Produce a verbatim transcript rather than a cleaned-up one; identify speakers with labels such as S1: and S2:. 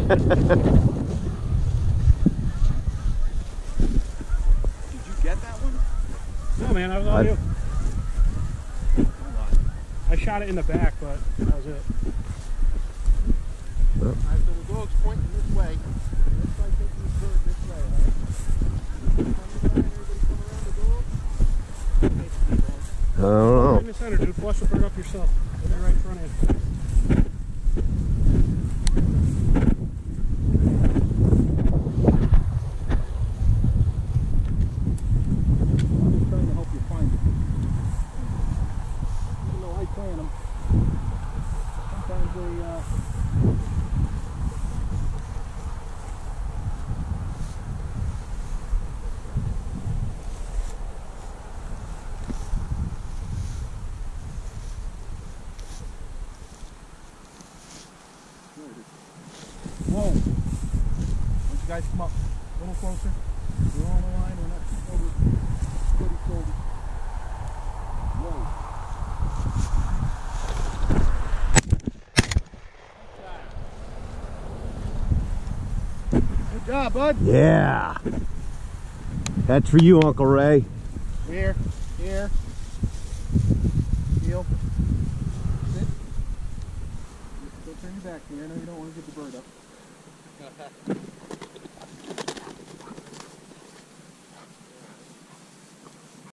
S1: you get that one?
S2: No, man, that was all
S3: I,
S2: you. I shot it in the back, but that was it.
S1: All right, so the dog's pointing this way. Let's try taking this bird this way, all right? Everybody come around the dog.
S3: I don't know.
S2: Right in the center, dude. Flush the bird up yourself. Put it right in front of you.
S1: Whoa. Once you guys come up a little closer, we're on the line, we're not too over, pretty cold. Whoa. Good job, bud.
S3: Yeah. That's for you, Uncle Ray.
S1: Here, here. Heel. Sit. Don't turn your back here. I know you don't want to get the bird up.